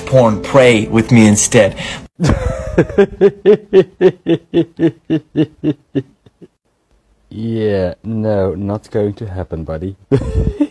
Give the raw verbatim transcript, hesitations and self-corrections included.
porn pray with me instead. Yeah, no, not going to happen, buddy.